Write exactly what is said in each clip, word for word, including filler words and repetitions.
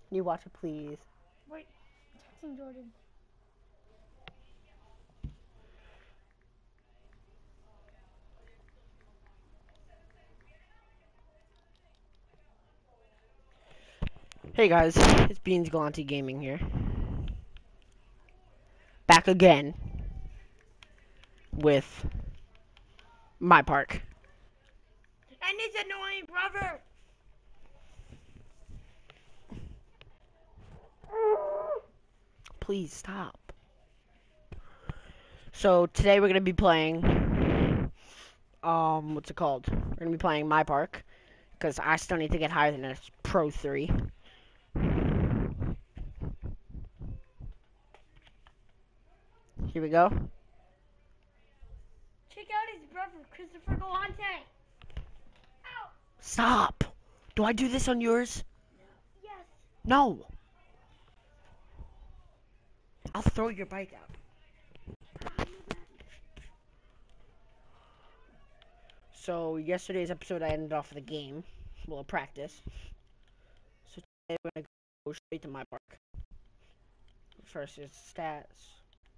You watch it, please. Wait, texting Jordan. Hey guys, it's Beans Galante Gaming here. Back again with my park. And his annoying brother! Please stop. So today we're gonna be playing. Um, what's it called? We're gonna be playing my park because I still need to get higher than a Pro three. Here we go. Check out his brother, Christopher Galante! Ow! Stop. Do I do this on yours? Yes! No. I'll throw your bike out. So yesterday's episode, I ended off with a game, well, a practice. So today we're gonna go straight to my park. First is stats.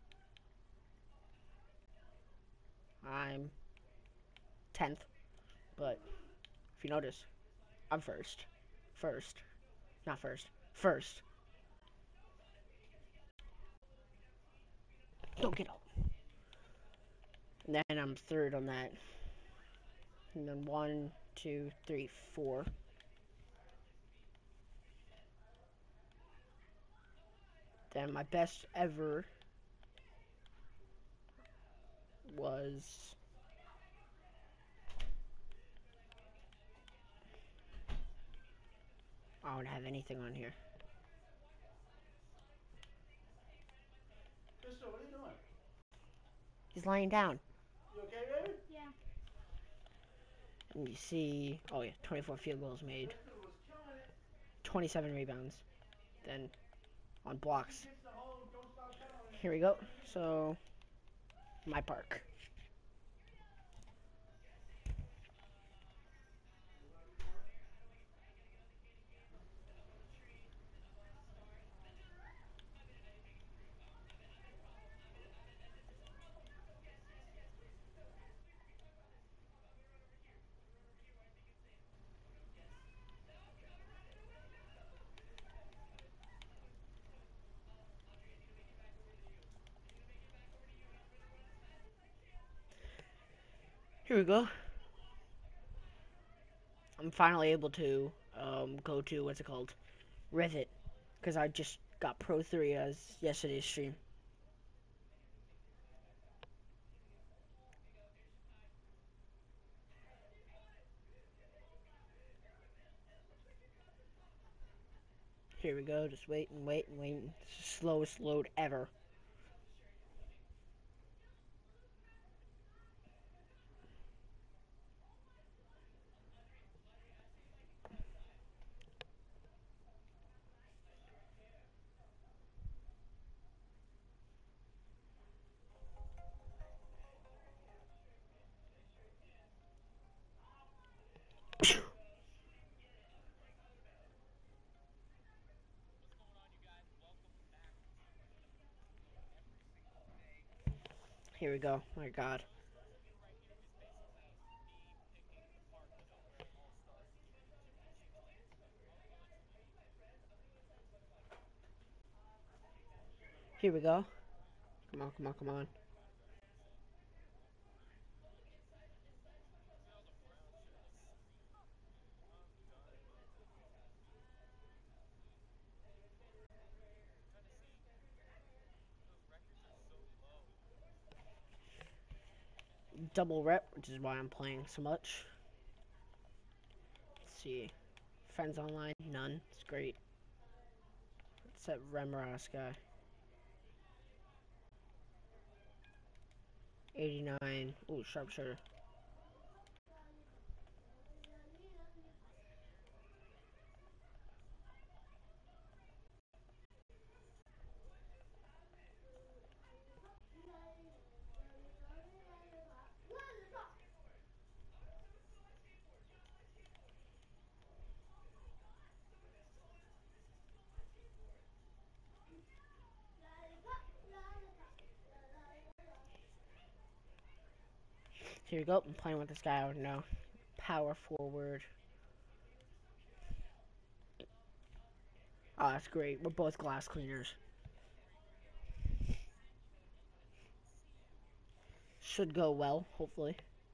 I'm tenth, but if you notice, I'm first. First. Not first. First. Don't get up. And then I'm third on that. And then one, two, three, four. Then my best ever was I don't have anything on here. Crystal, what are you doing? He's lying down. You okay, baby? Yeah. And you see, oh yeah, twenty-four field goals made, Crystal was killing it. twenty-seven rebounds. Then on blocks. Hits the hole, don't stop pedaling. Here we go. So my park. Here we go. I'm finally able to um, go to what's it called, Revit, because I just got Pro three as yesterday's stream. Here we go. Just wait and wait and wait. It's the slowest load ever. Here we go. My God. Here we go. Come on, come on, come on. Double rep, which is why I'm playing so much. Let's see. Friends online? None. It's great. It's that Remoras guy. eighty-nine. Ooh, sharpshooter. Here we go. I'm playing with this guy. I don't know. Power forward. Oh, that's great. We're both glass cleaners. Should go well, hopefully.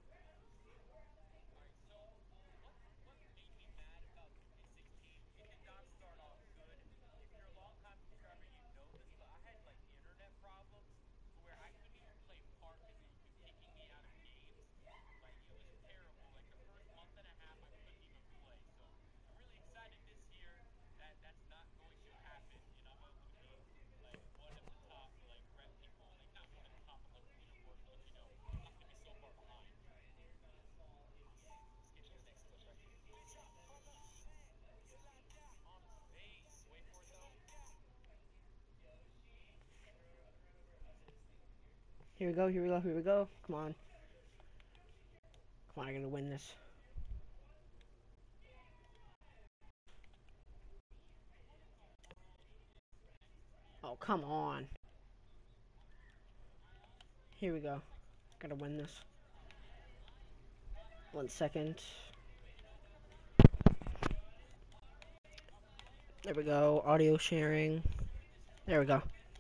Here we go, here we go, here we go. Come on. Come on, I gotta win this. Oh, come on. Here we go. Gotta win this. One second. There we go. Audio sharing. There we go.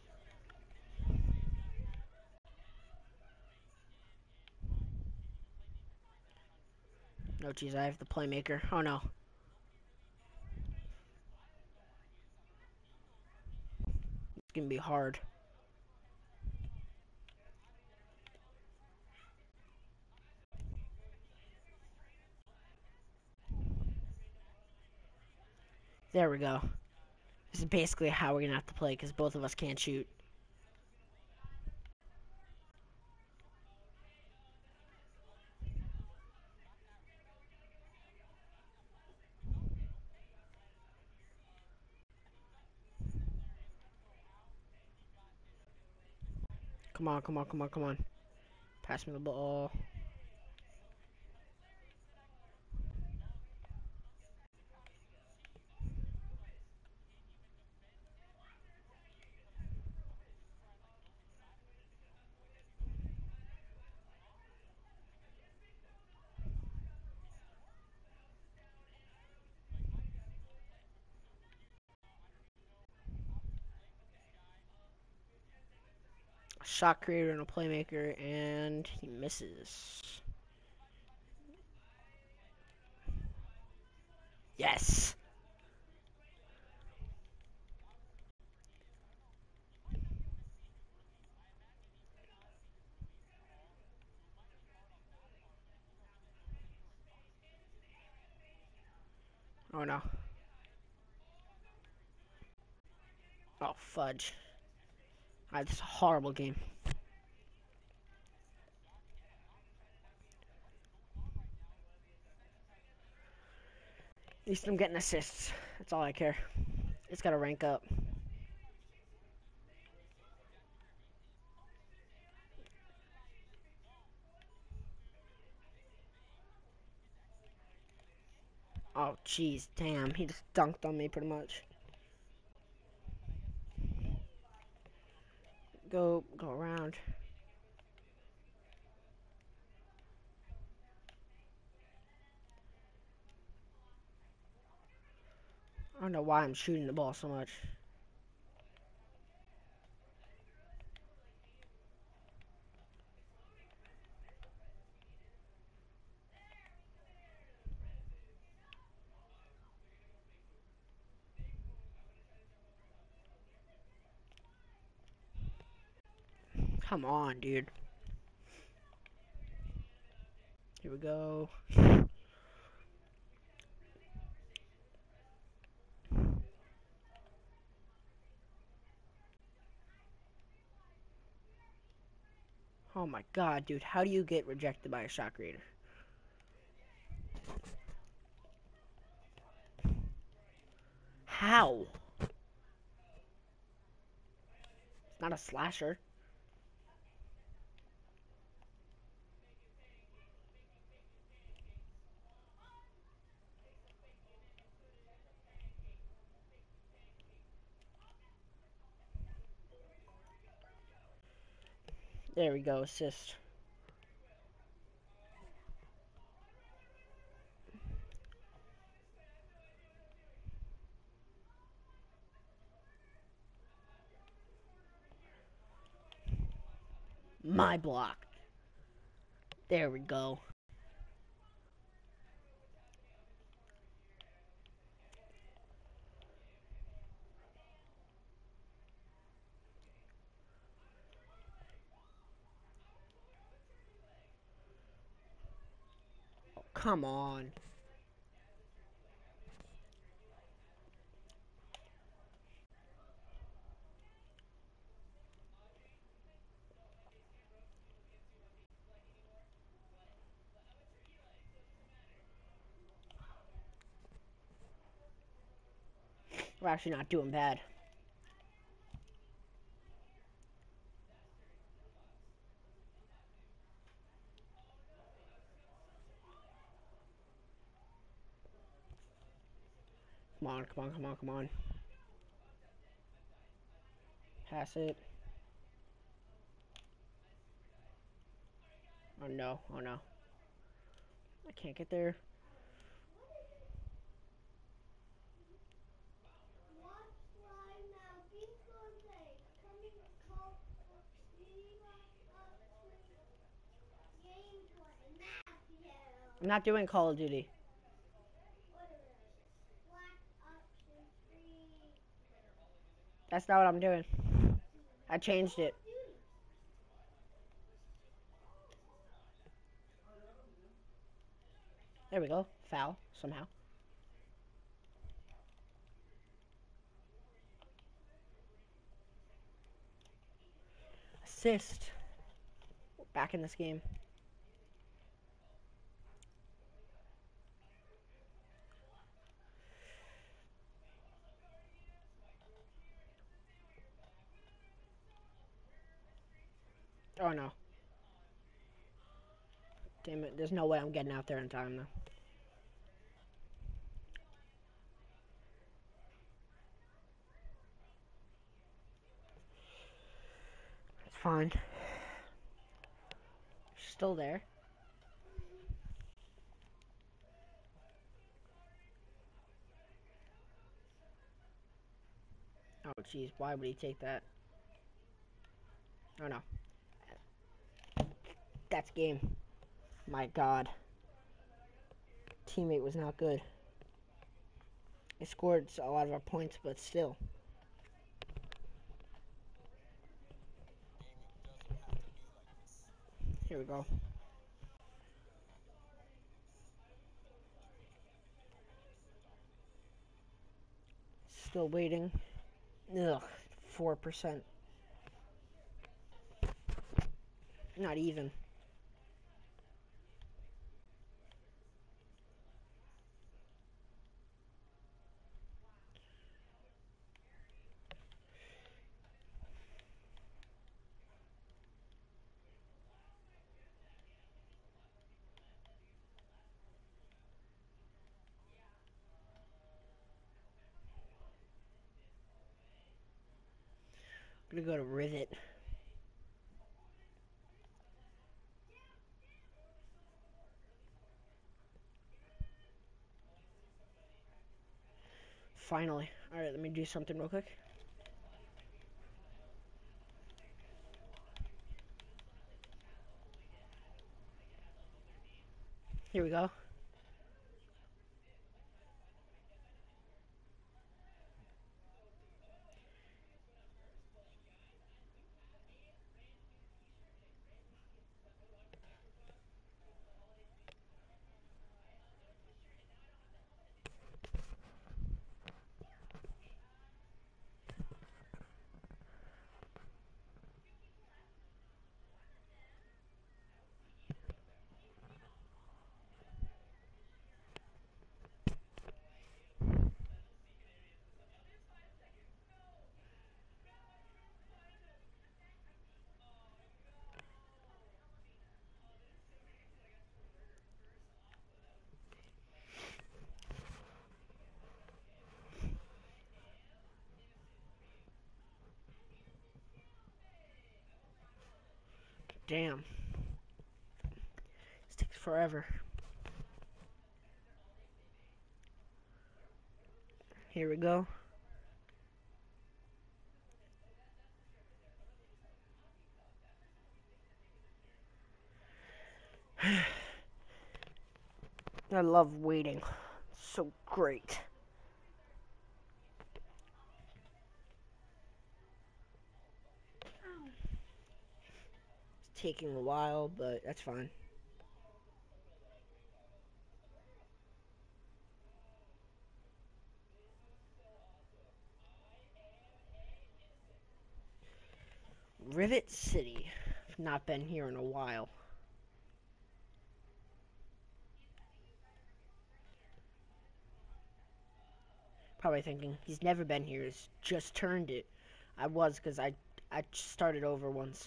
No, geez, I have the playmaker. Oh, no. It's gonna be hard. There we go. This is basically how we're gonna have to play because both of us can't shoot. Come on, come on, come on, come on. Pass me the ball. Shot creator and a playmaker, and he misses. Yes. Oh, no. Oh, fudge. Alright, this is a horrible game. At least I'm getting assists. That's all I care. It's gotta rank up. Oh, jeez, damn. He just dunked on me pretty much. Go, go around. I don't know why I'm shooting the ball so much. Come on, dude. Here we go. Oh my god, dude. How do you get rejected by a shot creator? How? It's not a slasher. There we go, assist. My block. There we go. Oh, come on. We're actually not doing bad. Come on, come on, come on, come on. Pass it. Oh no, oh no. I can't get there. I'm not doing Call of Duty. That's not what I'm doing. I changed it. There we go. Foul, somehow. Assist. Back in this game. Oh no. Damn it, there's no way I'm getting out there in time though. It's fine. Still there. Oh jeez, why would he take that? Oh no. That's game. My god. Teammate was not good. He scored a lot of our points, but still. Here we go. Still waiting. Ugh, four percent. Not even. I'm gonna go to Rivet. Finally. Alright, let me do something real quick. Here we go. Damn. This takes forever. Here we go. I love waiting. So great. It's taking a while, but that's fine. Rivet City. I've not been here in a while. Probably thinking he's never been here. He's just turned it. I was because I I started over once.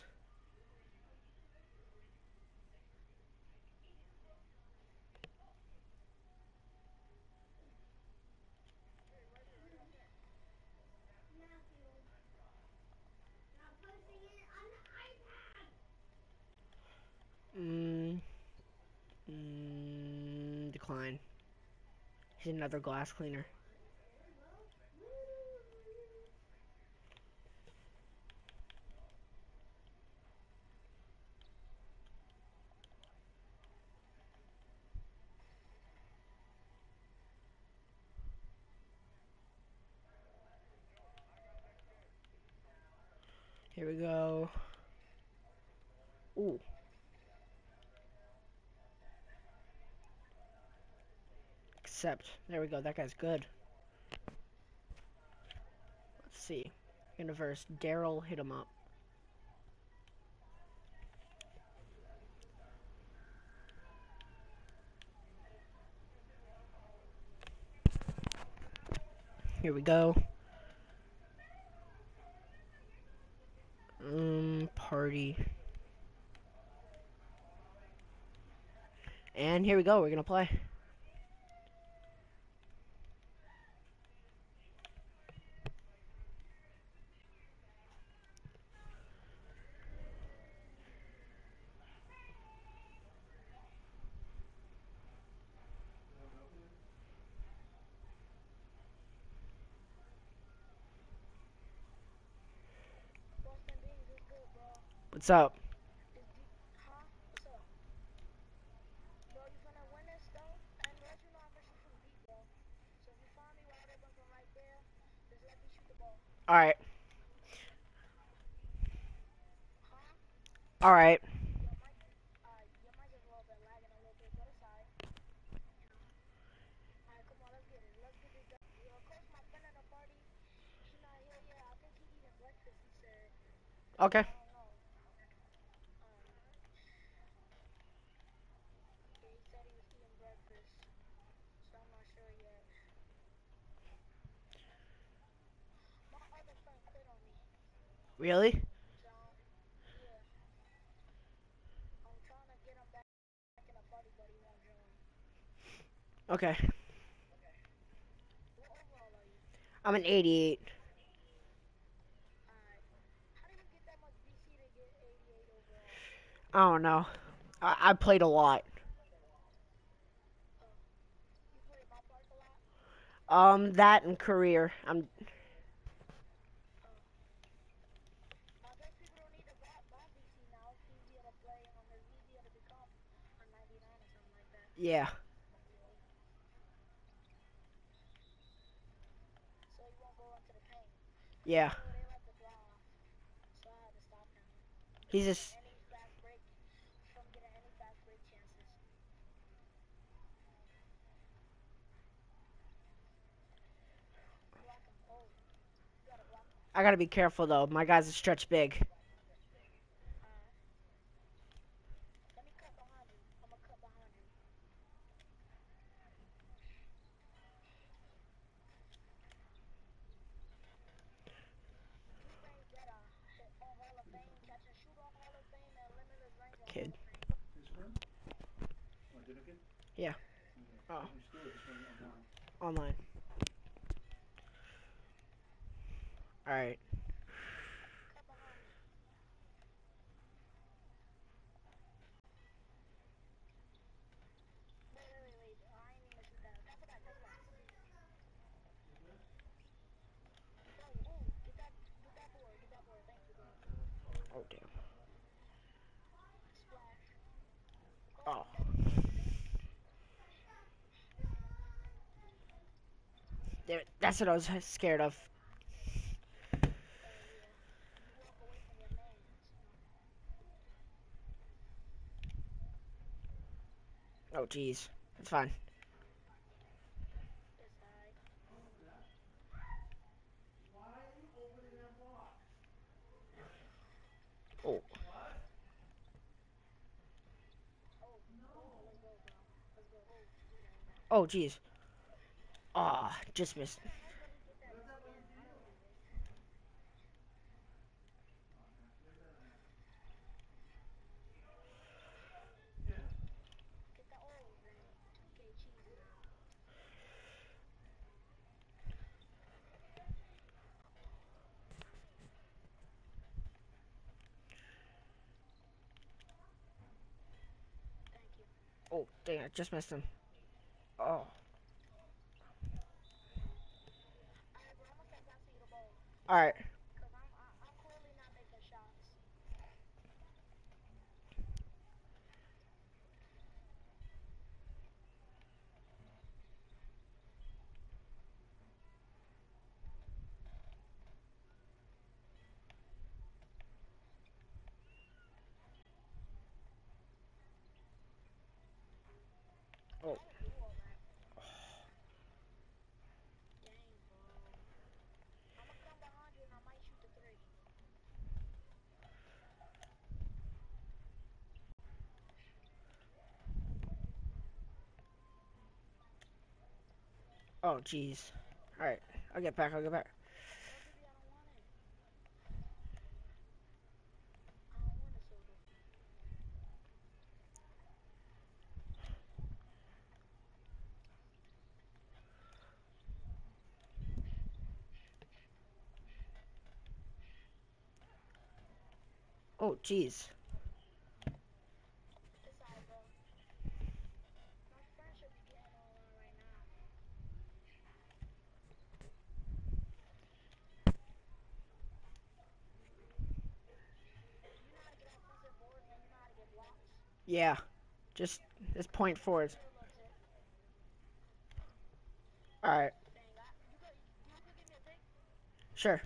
Mm, mm, decline. He's another glass cleaner. Here we go. Ooh. Accept. There we go. That guy's good. Let's see. Universe. Daryl, hit him up. Here we go. Um, party. And here we go. We're gonna play. What's up? All right. All right. Okay. Really? Okay. I'm an eighty-eight. I don't know. I, I played a lot. Um, that and career. I'm. Yeah. Yeah. He's just. I gotta be careful though. My guy's a stretch big. Kid. This one? Oh, did I get? Yeah. Okay. Oh. In store, this one online. Online. All right. Oh damn. Oh. There- That's what I was scared of. Oh, jeez. It's fine. Oh. Oh, jeez. Ah, just missed. Oh, dang, I just missed him. Oh. Alright. Oh. Oh, jeez. Alright. I'll get back. I'll get back. Oh, jeez. Yeah. Just, just point forward. Alright. Sure.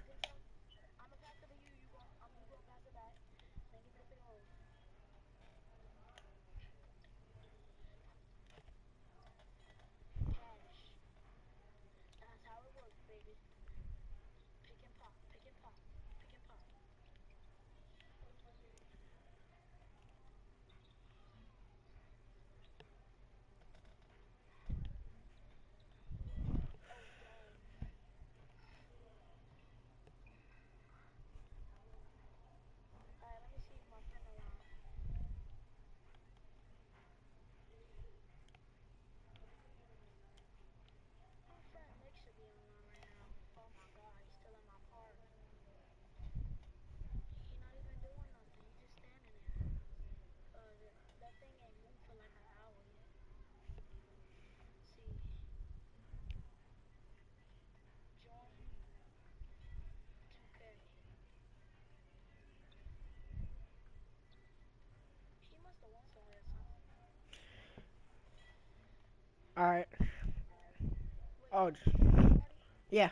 Alright. Oh, yeah.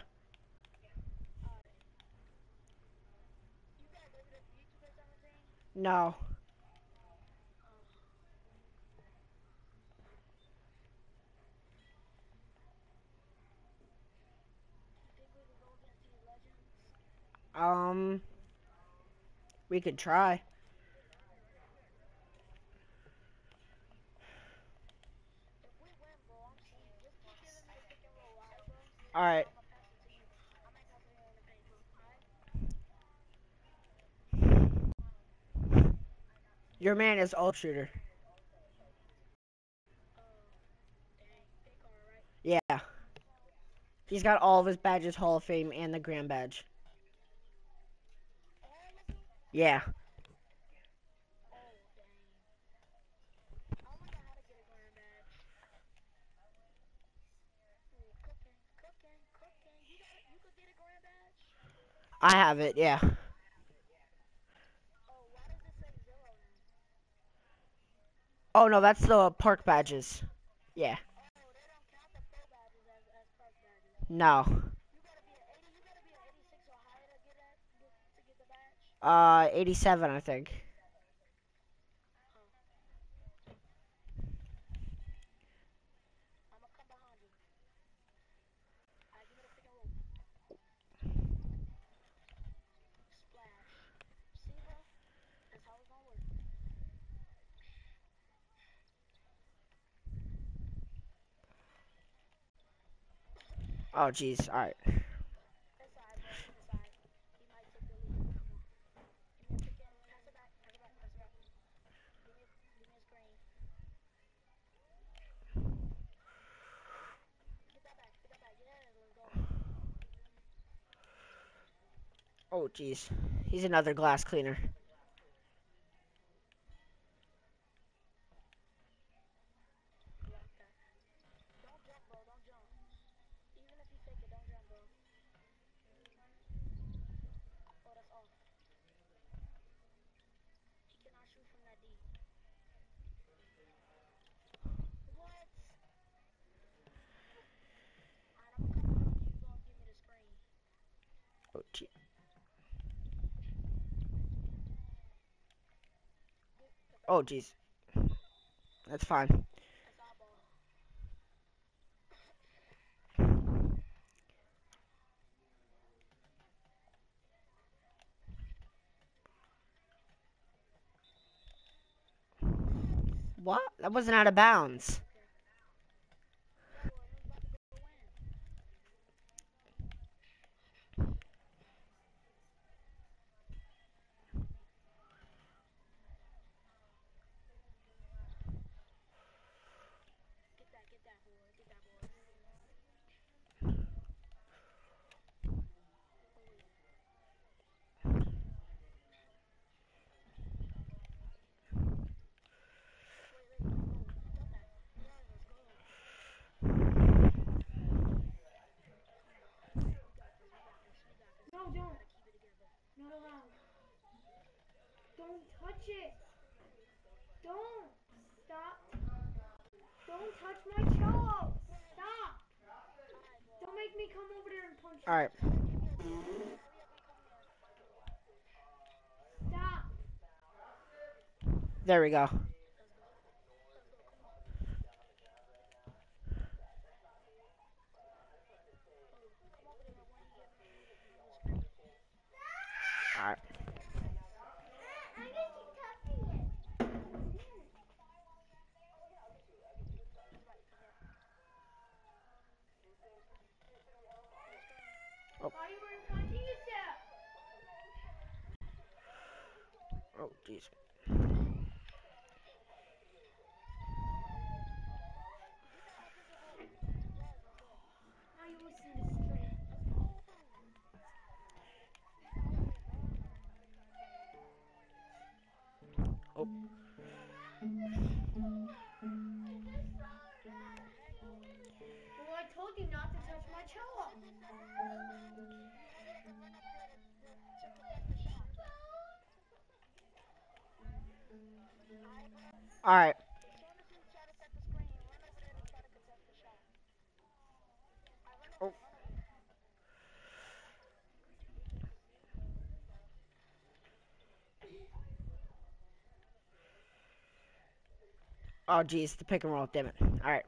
No. Um, we could try. Alright. Your man is all shooter. Yeah. He's got all of his badges, Hall of Fame, and the Grand Badge. Yeah. I have it, yeah. Oh, no, that's the park badges. Yeah. No. Uh, eighty-seven, I think. Oh, jeez. All right. Oh, jeez. He's another glass cleaner. Oh, gee. Oh, jeez. That's fine. What? That wasn't out of bounds. No, don't. Not allowed. Don't touch it. Don't. Stop. Don't touch my cello. Stop. Don't make me come over there and punch All you. right. Stop. There we go. All right. Why you weren't punching yourself? Oh, jeez. Now you listen to string. Oh. Well, I told you not to touch my cello. All right. Oh. Oh, jeez. The pick and roll. Damn it. All right.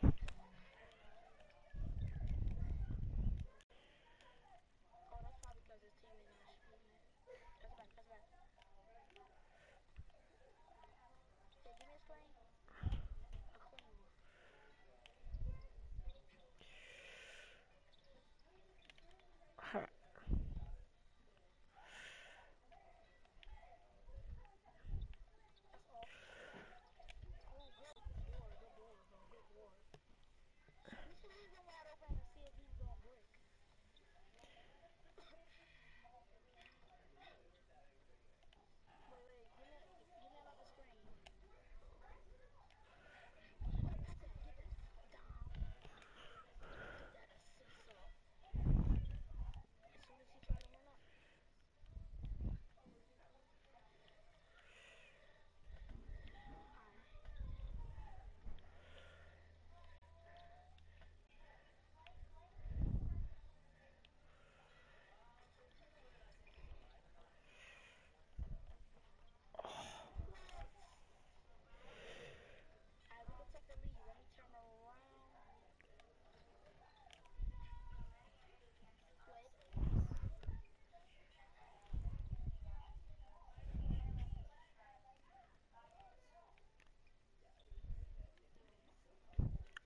All right.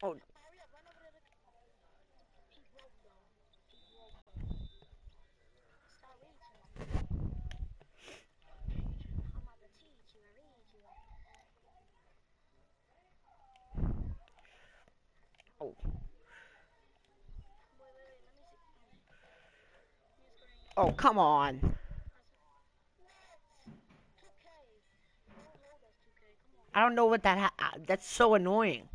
Oh, oh, oh, come on. I don't know what that. Ha- uh, that's so annoying.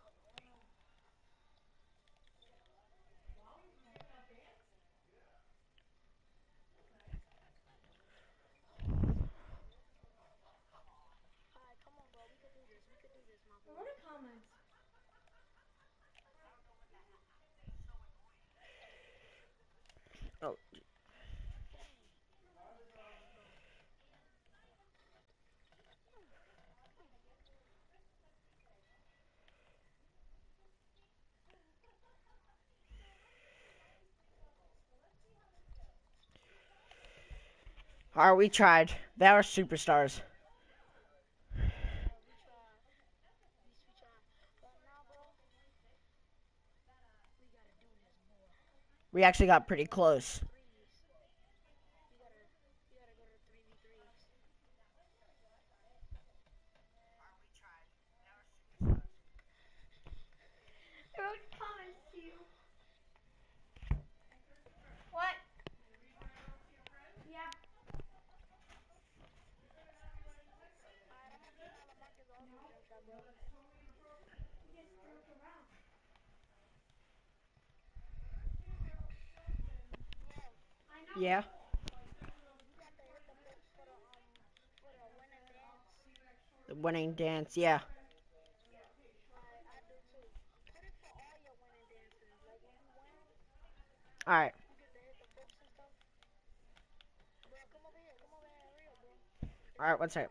What are comments? Oh, all right, we tried. They are superstars. We actually got pretty close. I wrote comments to you. What? Yeah. You just look around. I know. Yeah. The winning dance. Yeah. All right. All right. One second.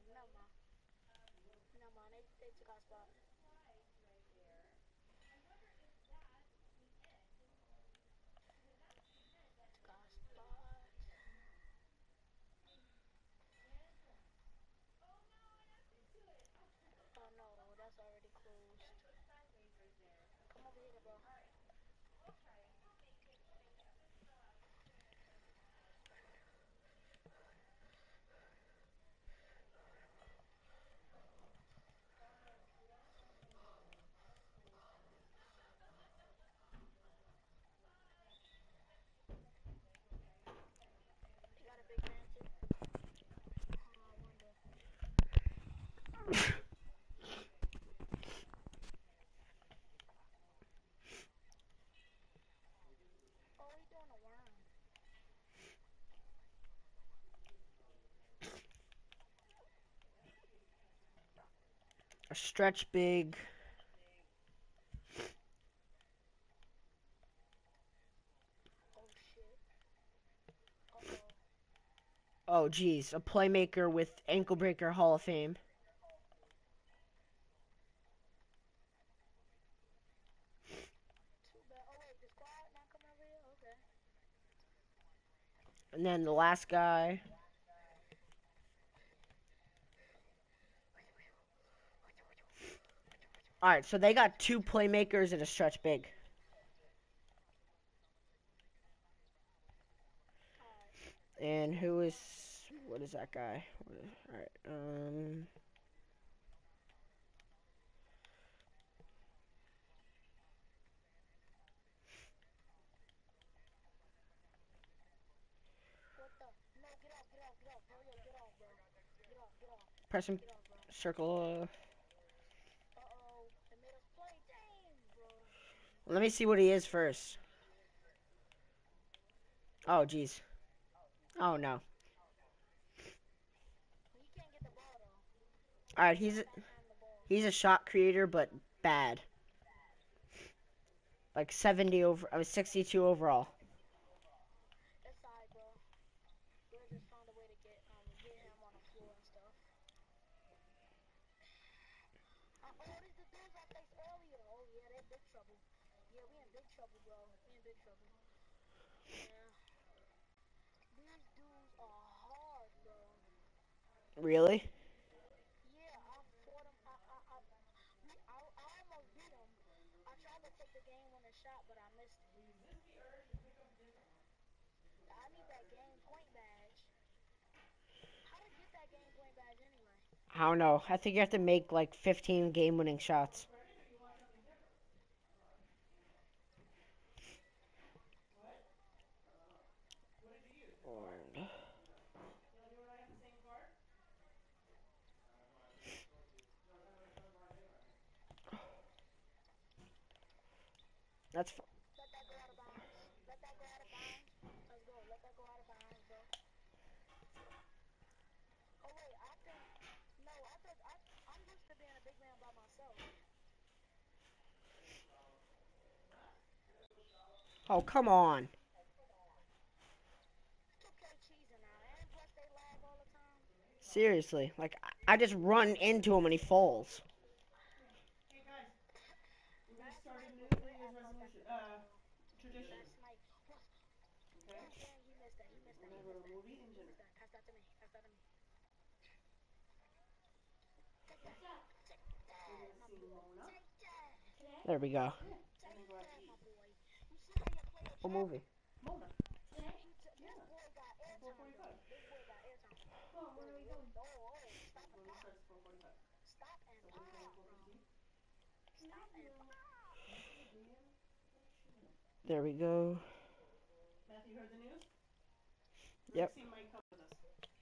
A stretch big. Oh, geez. A playmaker with ankle breaker Hall of Fame. And then the last guy. All right, so they got two playmakers and a stretch big. And who is what is that guy? What is, all right. Um. Press and circle. Uh, let me see what he is first. Oh, geez. Oh no. All right, he's he's a shot creator, but bad. Like seventy over. I was sixty-two overall. Really? game-winning shot, but I missed it. I need that game point badge. How to get that game point badge anyway? I don't know. I think you have to make like fifteen game-winning shots. That's f- Let that go out of bounds. Let that go out of bounds. Let's go. Let that go out of bounds, bro. Oh wait, I think no. I thought I, I'm used to being a big man by myself. oh, come on. two K cheesing now, and plus they lag all the time. Seriously. Like, I I just run into him and he falls. Hey guys, we're gonna Last start a night new was New lit. I Year's thought that resolution, for uh, basketball. tradition. Last night was. Okay? Dang, dang, he missed that. He missed We're that. He gonna have missed a that. movie and He dinner. missed that. Pass that to me. Pass that to me. Take that. Take We're that, gonna my see boy. Mona. Take that. Today? There we go. Yeah. And Take then go out to that, eat. my boy. You see how your player What trapped? movie? Mona. Today? You t- this Yeah. boy got At four airtime, though. forty-five. This boy got airtime. Mom, when are we going? Oh, oh, stop and Movie pop. starts at four forty-five. Stop and So we're going pop, four bro. fifteen? Stop and pop. Okay, Dan. There we go. Matthew, you heard the news? Yep. Rexy might come with us.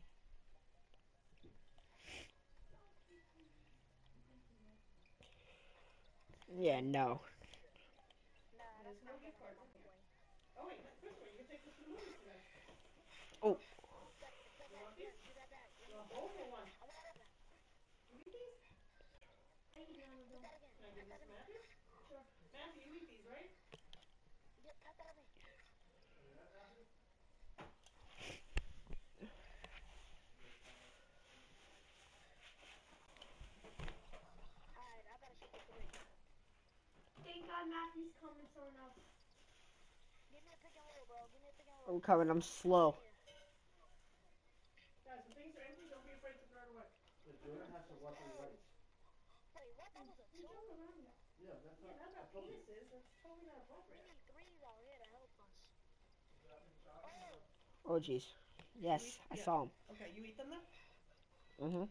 Yeah, no. Nah, There's that's no not gift gonna hit cards my in here. boy. Oh wait, Christopher, you can take this to the movies today. Oh. Step, step You back, want yes, these? give that back. Let You me, want both or one? I want it open. You eat these? Put that again. Can I Pass give that this to to me. Matthew? Sure. Matthew, you eat these, right? Get, pass that to me. Alright, I gotta shoot the three. Thank God Matthew's coming, someone else. Give me a pick and roll, bro. Give me a pick and roll. I'm coming. I'm slow. Yeah. Guys, when things are empty, don't be afraid to throw it away. But Jonah has to watch his lights. Wait, what? That was a We two? joke around though. Yeah, that's Yeah, not that's not penises. That's totally not We appropriate. need threes out here to help us. Oh, Oh, jeez. Yes, I Yeah. saw him. Okay, you eat them then? Mm-hmm.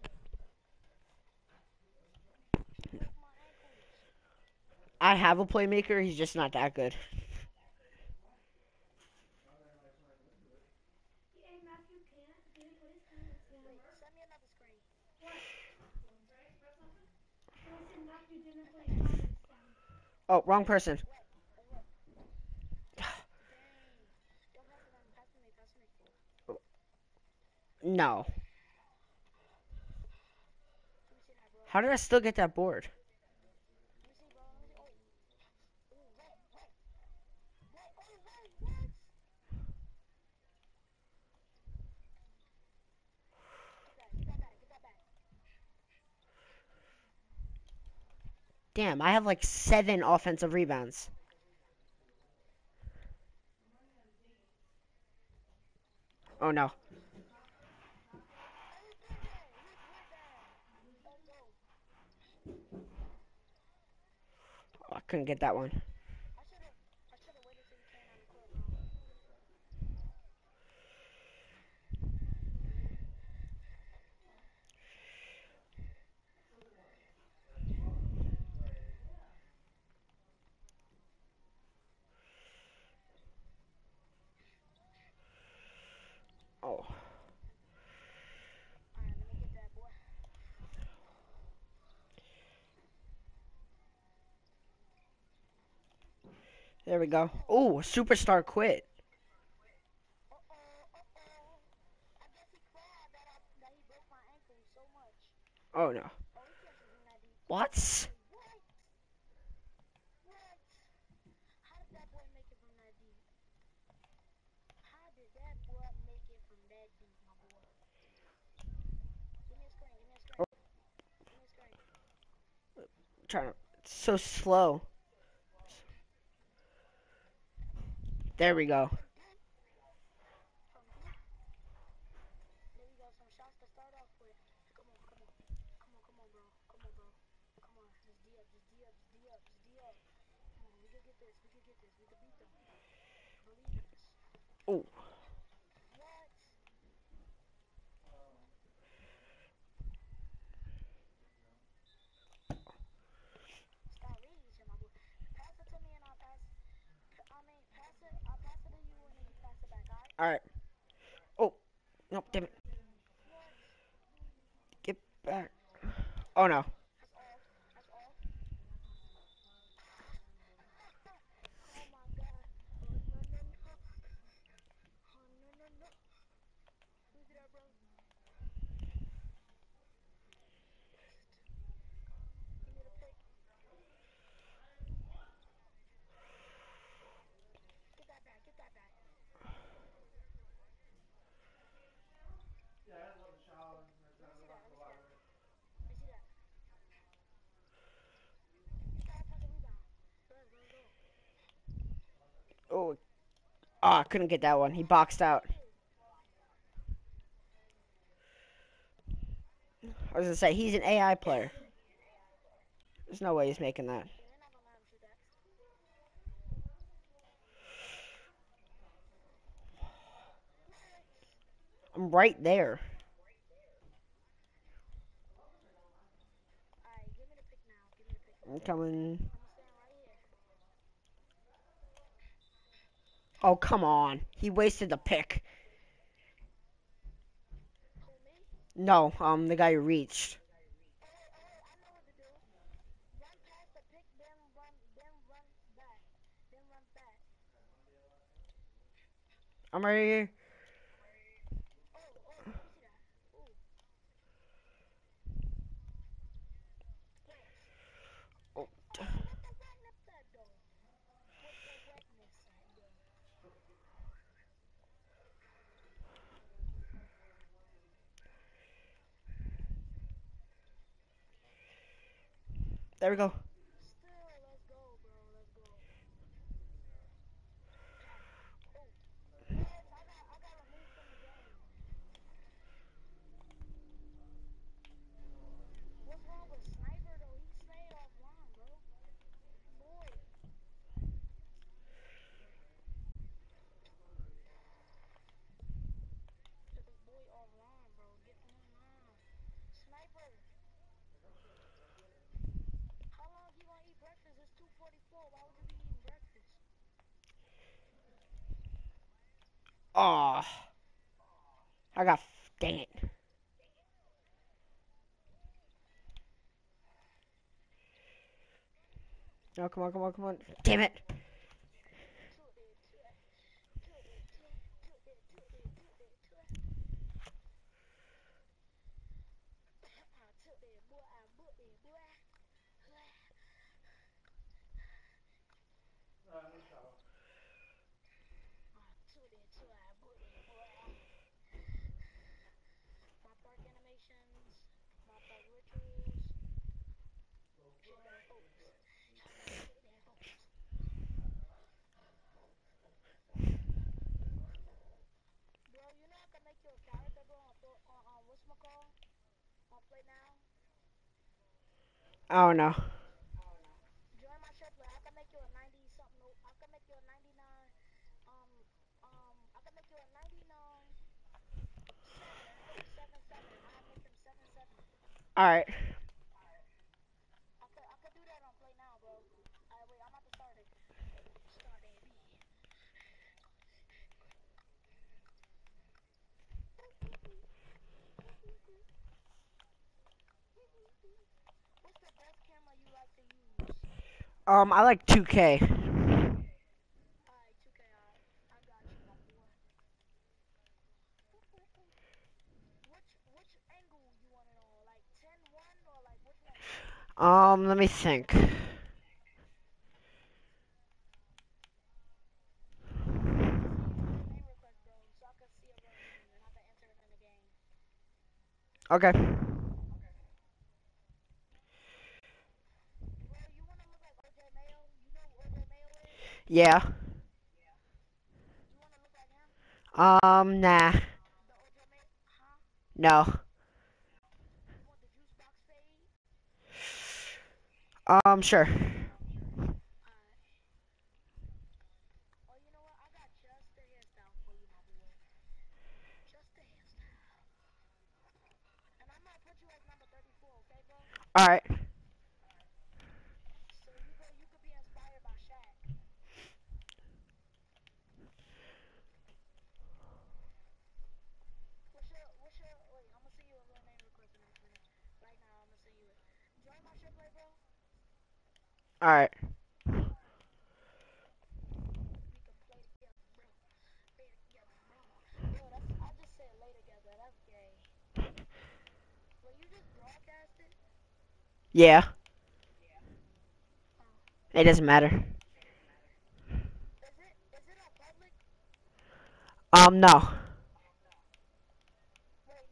he broke my ankles. I have a playmaker. He's just not that good. Hey, Matthew can't. Didn't put his comments down. Wait, send me another screen. What? No, I said Matthew didn't put his comments down. Oh, wrong person. What? Let's look. Dang. Yo, pass it on. Pass to me. Pass to me. No. Let me see that, bro. How did I still get that board? Let me see, bro. Let me see. Oh. Ooh, wait, wait. Wait, oh, wait, what? Get that. Get that back. Get that back. Damn, I have like seven offensive rebounds. Oh, no. Oh, D J. He's with them. Let's go. Oh, I couldn't get that one. I should have. I should have waited till you came down the court, bro. Oh. Alright, let me get that, boy. There we go. Oh, superstar quit. Uh oh, uh oh. I guess he cried that I that he broke my ankle so much. Oh, no. Oh, he can't shoot from that deep. What? Wait, what? What? How did that boy make it from that deep? How did that boy make it from that deep, my boy? Give me a screen. Give me a screen. Give me a screen. Trying to. It's so slow. There we go. From deep. There we go. Some shots to start off with. Come on, come on. Come on, come on, bro. Come on, bro. Come on. Just D up, just D up, just D up, just D up. Come on, we get Alright. Oh, no, damn it. Get back. Oh no. That's all. That's all. Oh my god. Oh no no no. Oh no no no. Look at that, bro. You need a pick. Get that back. Get that back. Yeah, I had to go in the shower and I Let gotta me go see back that. to Let the me see that. library. Let me see that. Get that offensive rebound. Let's go. Let's go. Oh, oh, I couldn't get that one. He boxed out. Hey. I was gonna say, he's an A I player. There's no way he's making that. Yeah, they're not gonna let him shoot that. I'm right there. Alright, give me the pick now. Give me the pick I'm now. coming. I'm standing right here. Oh, come on. He wasted the pick. Who, me? No, um, the guy who reached. Oh wait, oh wait, I know what to do. Run past the pick, then run, then run back, then run back. I'm right here. Oh, oh, let me see that. Ooh, pass. Oh, Oh, what the wetness at though? What the wetness at though? there we go. Still, let's go, bro. Let's go. Pass. Oh, yes, I got, I got removed from the game. What's wrong with Sniper though? He stayed offline, bro. Boy, took his boy offline, bro. Get online. Sniper, how long you gonna eat breakfast? It's two forty-four. Why would you be eating breakfast? Oh, I got. Dang it. No, come on, come on, come on. Damn it. Toot it, toot it, toot it, toot it, toot it, toot it, toot it, toot it. I took it, boy. I booked it, boy. No, I'm in the shower. I took it, toot it, I booked it, boy. My park animations, my park rituals. Shit that hopes. Shit that hopes. Bro, you know I can make you a character, bro, on, on, on whatchamacall? On Play Now? Oh no. Join my show play. I can make you a ninety something. I can make you a ninety-nine. Um, um, I can make you a ninety-nine seven seven seven. I make him seven seven. All right. I could I could do that on Play Now, bro. Alright, wait. I'm about to start it. Start it. What's the best camera you like to use? Um, I like two K. Alright, two K. I I got you, my boy. Which which angle you want it on? Like ten one or like which one? Um, let me think. I want to see your real name real quick, bro, so I can see your real name and I can enter it in the game. Okay. Bro, you want to look like O J Mayo? You know who O J Mayo is? Yeah. You want to look like him? Um, nah. The O J Mayo? Huh? No. You want the juice box fade? Um, sure. Alright. Oh, you know what? I got just the hairstyle for you, my boy. Just the hairstyle. And I'm gonna put you as number thirty-four, okay, bro? All right. So you could you could be inspired by Shaq. Alright. Yeah. It doesn't matter. Um, no.